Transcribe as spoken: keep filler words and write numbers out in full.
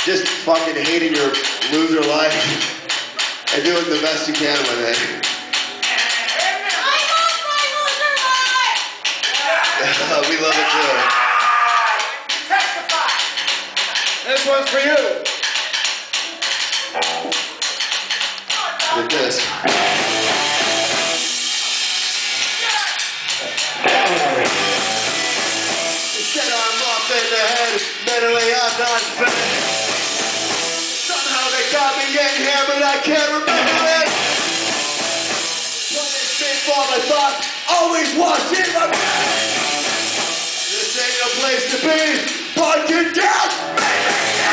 just fucking hating your loser life and doing the best you can with it. We love it too. Testify. This one's for you. With this. Instead I'm off in the head, mentally I'm not fit. Somehow they got me in here, but I can't remember it. Punishment for my thoughts, always watching my back. This ain't a place to be, park it down, baby.